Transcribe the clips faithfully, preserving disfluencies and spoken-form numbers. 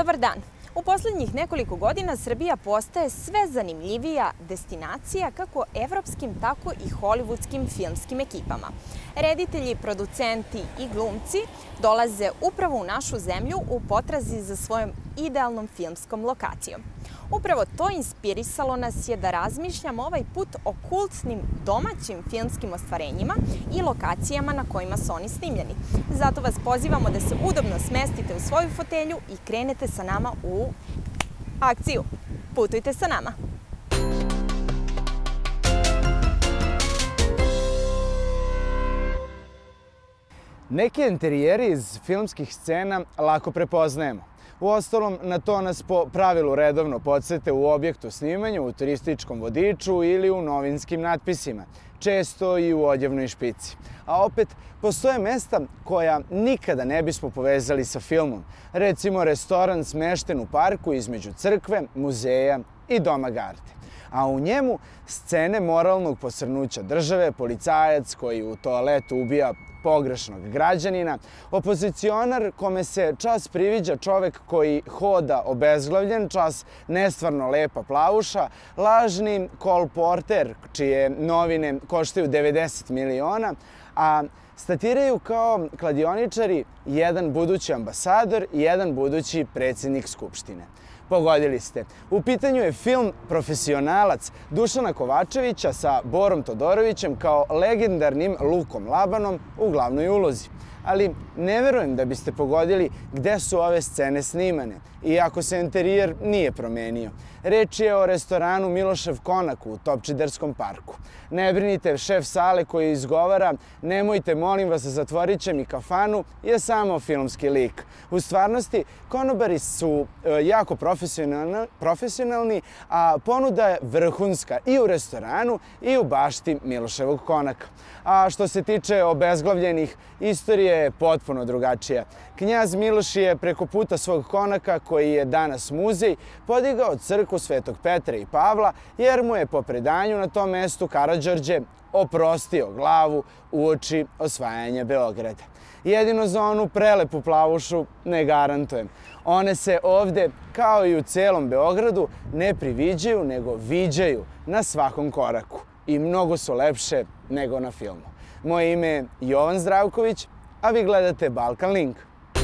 Dobar dan! U poslednjih nekoliko godina Srbija postaje sve zanimljivija destinacija kako evropskim, tako i hollywoodskim filmskim ekipama. Reditelji, producenti i glumci dolaze upravo u našu zemlju u potrazi za svojom idealnom filmskom lokacijom. Upravo to inspirisalo nas je da razmišljamo ovaj put o kultnim domaćim filmskim ostvarenjima i lokacijama na kojima su oni snimljeni. Zato vas pozivamo da se udobno smestite u svoju fotelju i krenete sa nama u akciju. Putujte sa nama! Neki interijeri iz filmskih scena lako prepoznajemo. Uostalom, na to nas po pravilu redovno podsete u objektu snimanja, u turističkom vodiču ili u novinskim natpisima, često i u odjevnoj špici. A opet, postoje mesta koja nikada ne bismo povezali sa filmom. Recimo, restoran smešten u parku između crkve, muzeja i doma garde. A u njemu scene moralnog posrnuća države, policajac koji u toaletu ubija pogrešnog građanina, opozicionar kome se čas priviđa čovek koji hoda obezglavljen, čas nestvarno lepa plavuša, lažni kolporter čije novine koštaju devedeset miliona, a statiraju kao kladioničari jedan budući ambasador i jedan budući predsjednik Skupštine. Pogodili ste. U pitanju je film Profesionalac Dušana Kovačevića sa Borom Todorovićem kao legendarnim Lukom Labanom u glavnoj ulozi. Ali ne verujem da biste pogodili gde su ove scene snimane, iako se interijer nije promenio. Reč je o restoranu Milošev Konak u Topčiderskom parku. Ne brinite, šef sale koji izgovara "nemojte, molim vas, zatvorit će mi kafanu" je samo filmski lik. U stvarnosti, konobari su jako profesionalni, a ponuda je vrhunska i u restoranu i u bašti Miloševog Konaka. A što se tiče obezglavljenih, istorija je potpuno drugačija. Knjaz Miloš je preko puta svog konaka, koji je danas muzej, podigao crkvu Svetog Petra i Pavla, jer mu je po predanju na tom mestu Karađorđe oprostio glavu uoči osvajanja Beograda. Jedino za onu prelepu plavušu ne garantujem. One se ovde, kao i u celom Beogradu, ne priviđaju, nego viđaju na svakom koraku. I mnogo su lepše nego na filmu. Moje ime je Jovan Zdravković, a vi gledate Balkan Link.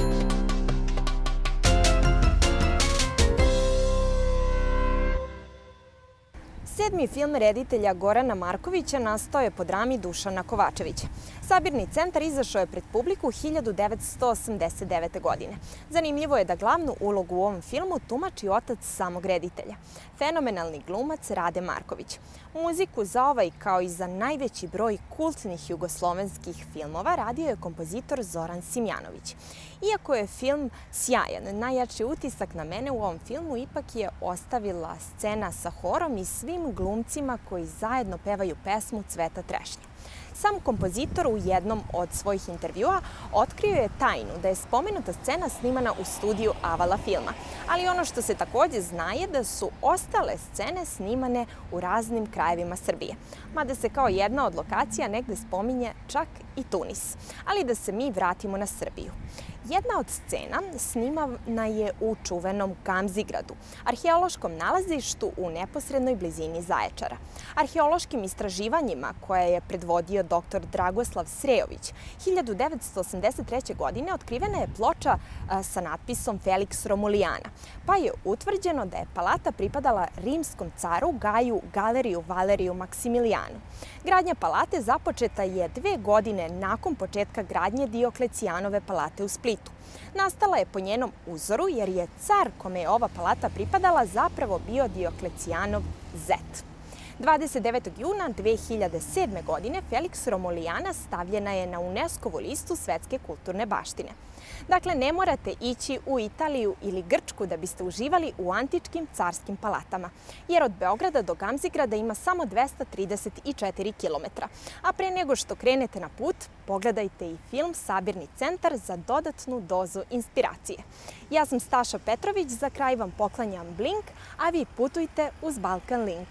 Sedmi film reditelja Gorana Markovića nastao je po drami Dušana Kovačevića. Sabirni centar izašao je pred publiku hiljadu devetsto osamdeset devete. godine. Zanimljivo je da glavnu ulogu u ovom filmu tumači otac samog reditelja, fenomenalni glumac Rade Marković. Muziku za ovaj, kao i za najveći broj kultnih jugoslovenskih filmova, radio je kompozitor Zoran Simjanović. Iako je film sjajan, najjači utisak na mene u ovom filmu ipak je ostavila scena sa horom i svim glumcima koji zajedno pevaju pesmu Cveta trešnje. Sam kompozitor u jednom od svojih intervjua otkrio je tajnu da je spomenuta scena snimana u studiju Avala filma. Ali ono što se takođe zna je da su ostale scene snimane u raznim krajevima Srbije. Mada se kao jedna od lokacija negde spominje čak i Tunis. Ali da se mi vratimo na Srbiju. Jedna od scena snimana je u čuvenom Gamzigradu, arheološkom nalazištu u neposrednoj blizini Zaječara. Arheološkim istraživanjima koje je predvodio doktor Dragoslav Srejović, hiljadu devetsto osamdeset treće. godine otkrivena je ploča sa natpisom Felix Romulijana, pa je utvrđeno da je palata pripadala rimskom caru Gaju Galeriju Valeriju Maksimilijanu. Gradnja palate započeta je dve godine nakon početka gradnje Dioklecijanove palate u Splitu. Nastala je po njenom uzoru jer je car kome je ova palata pripadala zapravo bio Dioklecijanov zet. dvadeset devetog juna dve hiljade sedme. godine Felix Romulijana stavljena je na UNESCO-vu listu svetske kulturne baštine. Dakle, ne morate ići u Italiju ili Grčku da biste uživali u antičkim carskim palatama, jer od Beograda do Gamzigrada ima samo dvesta trideset četiri kilometra. A pre nego što krenete na put, pogledajte i film Sabirni centar za dodatnu dozu inspiracije. Ja sam Staša Petrović, za kraj vam poklanjam Blink, a vi putujte uz Balkan Link.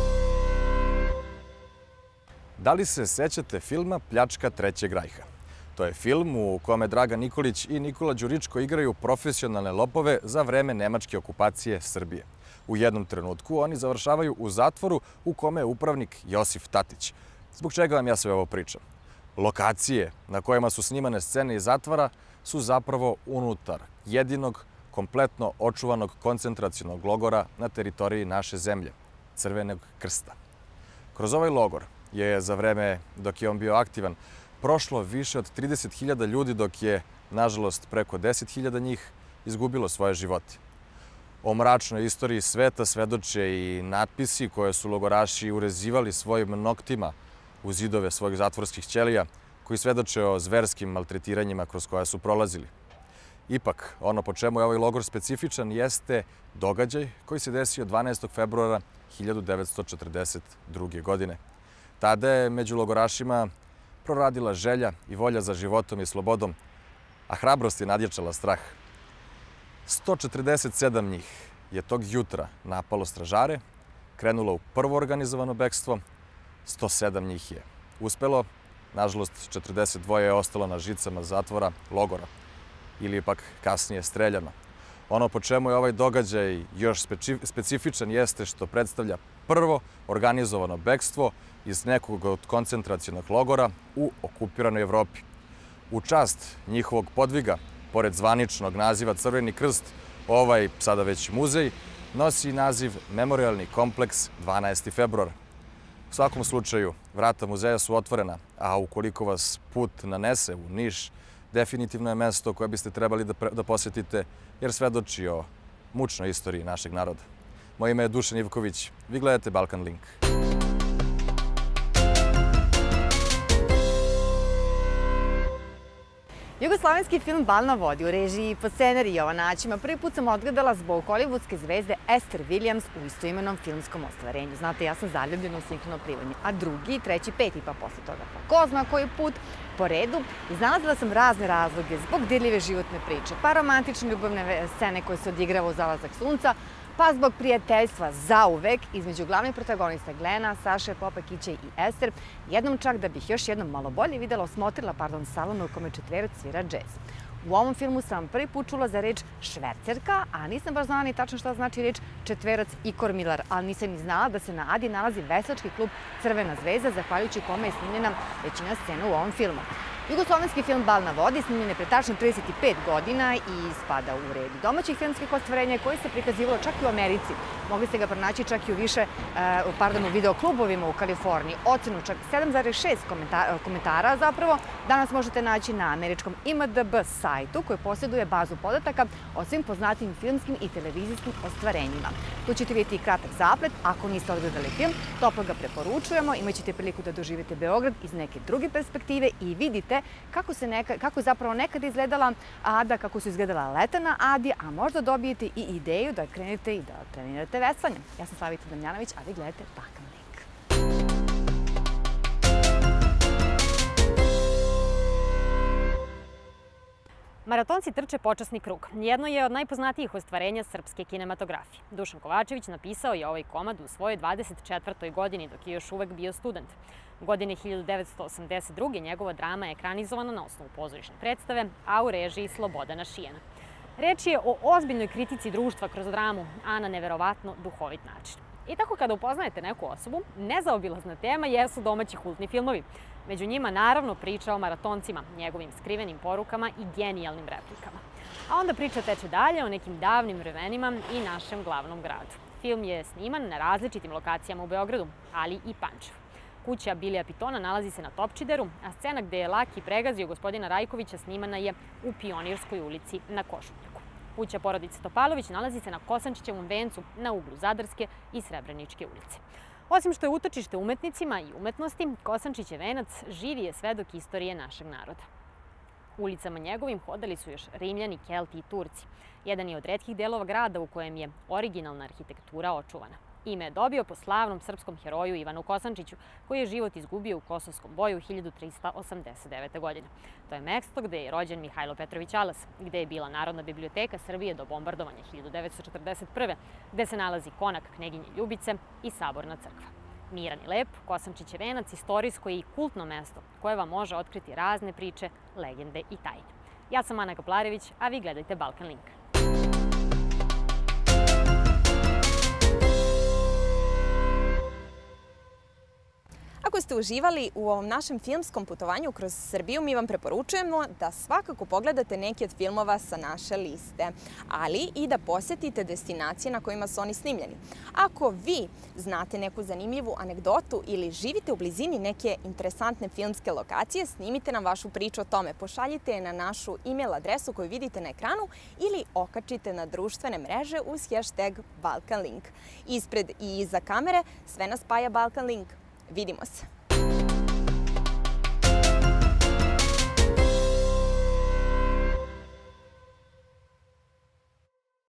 Da li se sećate filma Pljačka Trećeg rajha? To je film u kome Dragan Nikolić i Nikola Đuričko igraju profesionalne lopove za vreme nemačke okupacije Srbije. U jednom trenutku oni završavaju u zatvoru u kome je upravnik Josif Tatić. Zbog čega vam ja sve ovo pričam? Lokacije na kojima su snimane scene iz zatvora su zapravo unutar jedinog kompletno očuvanog koncentracionog logora na teritoriji naše zemlje, Crvenog krsta. Kroz ovaj logor je za vreme dok je on bio aktivan prošlo više od trideset hiljada ljudi, dok je, nažalost, preko deset hiljada njih izgubilo svoje živote. O mračnoj istoriji sveta svedoče i natpisi koje su logoraši urezivali svojim noktima u zidove svojih zatvorskih ćelija, koji svedoče o zverskim maltretiranjima kroz koja su prolazili. Ipak, ono po čemu je ovaj logor specifičan jeste događaj koji se desio dvanaestog februara hiljadu devetsto četrdeset druge. godine. Tada je među logorašima proradila želja i volja za životom i slobodom, a hrabrost je nadjačala strah. sto četrdeset sedam njih je tog jutra napalo stražare, krenulo u prvo organizovano bekstvo, sto sedam njih je uspelo, nažalost četrdeset dva je ostalo na žicama zatvora logora ili je pak kasnije streljano. Ono po čemu je ovaj događaj još specifičan jeste što predstavlja prvo organizovano bekstvo iz nekog od koncentracionog logora u okupiranoj Evropi. U čast njihovog podviga, pored zvaničnog naziva Crveni krst, ovaj, sada već muzej, nosi naziv Memorialni kompleks dvanaesti februar. U svakom slučaju, vrata muzeja su otvorena, a ukoliko vas put nanese u Niš, definitivno je mesto koje biste trebali da, da posjetite, jer svedoči o mučnoj istoriji našeg naroda. Moje ime je Dušan Ivković, vi gledate Balkan Link. Jugoslovenski film Bal na vodi u režiji po scenariji Jovana Aćima prvi put sam odgledala zbog hollywoodske zvezde Esther Williams u istoimenom filmskom ostvarenju. Znate, ja sam zaljubljena u sinhrono plivanje, a drugi, treći, peti pa posle toga pa ko zna koji put po redu. Iznalazila sam razne razloge zbog dirljive životne priče, pa romantične ljubavne scene koje se odigrava u Zalazak sunca, pa zbog prijateljstva zauvek između glavnih protagonista Glena, Saše, Popakića i Ester, jednom čak da bih još jednom malo bolje videla, osmotrila, pardon, salonu u kome četverac svira džez. U ovom filmu sam prvi put čula za reč švercerka, a nisam baš znala ni tačno šta znači reč četverac i kormilar, ali nisam ni znala da se na Adi nalazi veslački klub Crvena zvezda, zahvaljujući kome je snimljena većina scena u ovom filmu. Jugoslovenski film Bal na vodi snimljen je pre tačno trideset pet godina i spada u red domaćih filmskih ostvarenja koji se prikazivalo čak i u Americi. Mogli ste ga pronaći čak i u više, pardon, u videoklubovima u Kaliforniji. Ocenu čak sedam zarez šest komentara zapravo danas možete naći na američkom I M D B sajtu koji posjeduje bazu podataka o svim poznatim filmskim i televizijskim ostvarenjima. Tu ćete vidjeti i kratak zaplet. Ako niste odgledali film, toplo ga preporučujemo. Imaćete priliku da doživite Beograd iz neke druge perspektive i vidite kako se neka, kako zapravo nekada izgledala Ada, kako su izgledala leta na Adi, a možda dobijete i ideju da krenete i da trenirate veslanje. Ja sam Slavita Damjanović, a vi gledate Balkan Link. Maratonci trče počasni krug. Jedno je od najpoznatijih ostvarenja srpske kinematografije. Dušan Kovačević napisao je ovaj komad u svojoj dvadeset četvrtoj godini, dok je još uvek bio student. Godine hiljadu devetsto osamdeset druge njegova drama je ekranizovana na osnovu pozorišne predstave, a u režiji Slobodana Šijana. Reč je o ozbiljnoj kritici društva kroz dramu, a na neverovatno duhovit način. I tako kada upoznajete neku osobu, nezaobilazna tema jesu domaći kultni filmovi. Među njima naravno priča o maratoncima, njegovim skrivenim porukama i genijalnim replikama. A onda priča teče dalje o nekim davnim vremenima i našem glavnom gradu. Film je sniman na različitim lokacijama u Beogradu, ali i Pančevu. Kuća Bilija Pitona nalazi se na Topčideru, a scena gde je Laki pregazio gospodina Rajkovića snimana je u Pionirskoj ulici na Košutnjaku. Kuća porodice Topalović nalazi se na Kosančićevom vencu na uglu Zadarske i Srebreničke ulice. Osim što je utočište umetnicima i umetnosti, Kosančićev venac živi je svedok istorije našeg naroda. Ulicama njegovim hodali su još Rimljani, Kelti i Turci. Jedan je od retkih delova grada u kojem je originalna arhitektura očuvana. Ime je dobio po slavnom srpskom heroju Ivanu Kosančiću, koji je život izgubio u Kosovskom boju hiljadu trista osamdeset devete. godine. To je mesto gde je rođen Mihajlo Petrović Alas, gde je bila Narodna biblioteka Srbije do bombardovanja hiljadu devetsto četrdeset prve. gde se nalazi konak Kneginje Ljubice i Saborna crkva. Miran i lep, Kosančić je venac, istorijsko i kultno mesto koje vam može otkriti razne priče, legende i tajne. Ja sam Ana Gaplarević, a vi gledajte Balkan Link. Ako ste uživali u ovom našem filmskom putovanju kroz Srbiju, mi vam preporučujemo da svakako pogledate neki od filmova sa naše liste, ali i da posjetite destinacije na kojima su oni snimljeni. Ako vi znate neku zanimljivu anegdotu ili živite u blizini neke interesantne filmske lokacije, snimite nam vašu priču o tome. Pošaljite je na našu e-mail adresu koju vidite na ekranu ili okačite na društvene mreže uz hashtag Balkan Link. Ispred i iza kamere sve nas spaja Balkan Link. Vidimo se!